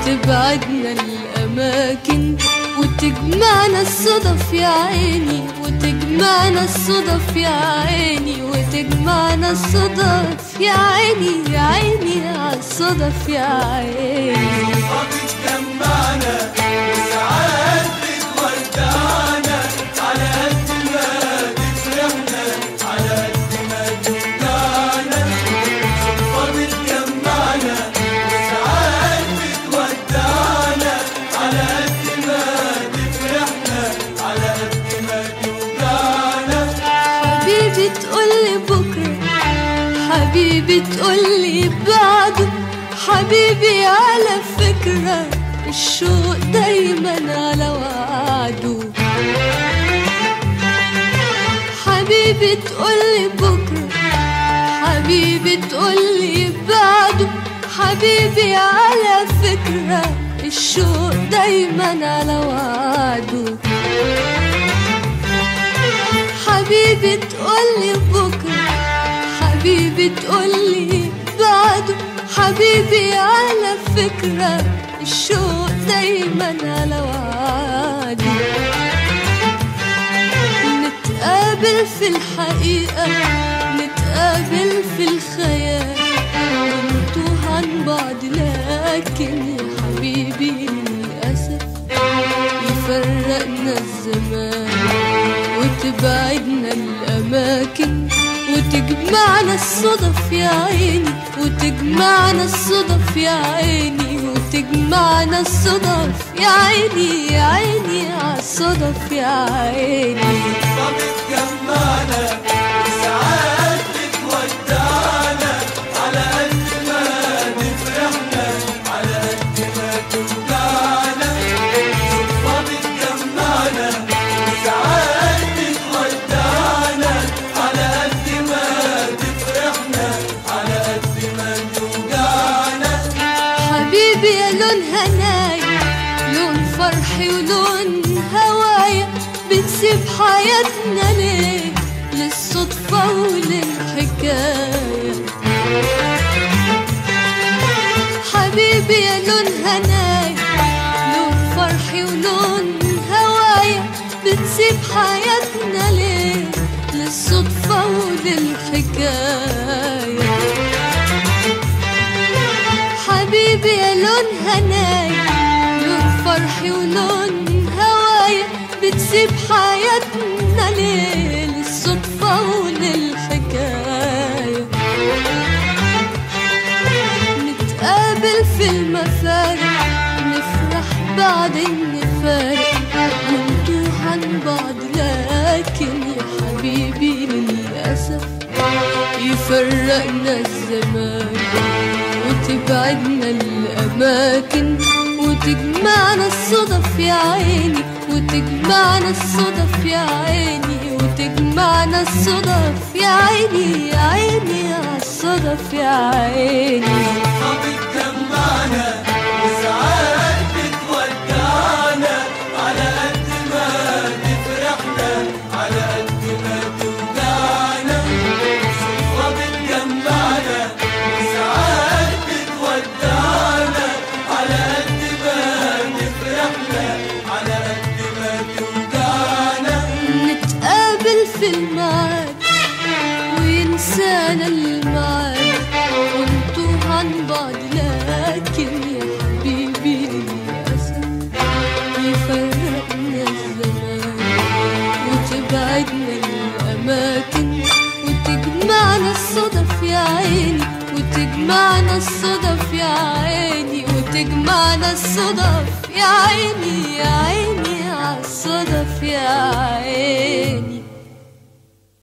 وتبعدنا الأماكن وتجمعنا الصدف يا عيني، وتجمعنا الصدف يا عيني، وتجمعنا الصدف يا عيني، يا عيني عالصدف يا عيني. بتجمعنا وساعات بتودعنا، على قد ما تفرحنا على قد ما توجعنا. بتجمعنا وساعات بتودعنا، على قد ما تفرحنا على قد ما توجعنا. حبيبي تقولي بكرة، حبيبي تقولي بعده، حبيبي على فكرة الشوق دايما على وعده. حبيبي تقولي بكرة، حبيبي تقولي بعده، حبيبي على فكرة الشوق دايما على وعده. حبيبي تقولي بكرة، حبيبي تقولي بعده، حبيبي على فكرة الشوق دايما على وعده. نتقابل في الحقيقة، نتقابل في الخيال، ونتوه عن بعض، لكن يا حبيبي للأسف يفرقنا الزمان وتبعدنا الأماكن وتجمعنا الصدف يا عيني، وتجمعنا الصدف يا عيني، وتجمعنا الصدف يا عيني، يا عيني عالصدف يا عيني. بتجمعنا وساعات بتودعنا، على قد ما تفرحنا على قد ما توجعنا. بتجمعنا وساعات بتودعنا، على قد ما تفرحنا على قد ما توجعنا. حبيبي يا لون هناي، لون فرحي ولون هوايا، بتسيب حياتنا ليه للصدفة وللحكاية. حبيبي يا لون هناي، لون فرحي ولون هوايا، بتسيب حياتنا ليه للصدفة وللحكاية. حبيبي يا لون هناي، لون فرحي ولون هوايا، بتسيب حياتنا ليه للصدفة وللحكاية. نتقابل في المفارق، نفرح بعدين نفارق، ونتوه عن بعض، لكن يا حبيبي للأسف يفرقنا الزمان وتبعدنا الأماكن وتجمعنا الصدف يا عيني، وتجمعنا الصدف يا عيني، وتجمعنا الصدف يا عيني، يا عيني عالصدف يا عيني. بتجمعنا وساعات بتودعنا، على قد ما تفرحنا على قد ما توجعنا. بتجمعنا وساعات بتودعنا، على قد ما تفرحنا على قد ما توجعنا. نتقابل في الميعاد وينسانا الميعاد، ونتوه عن بعض، لكن يا حبيبي للأسف يفرقنا الزمان وتبعدنا الأماكن وتجمعنا الصدف يا عيني، وتجمعنا الصدف يا عيني، وتجمعنا الصدف يا عيني، يا عيني عالصدف يا عيني.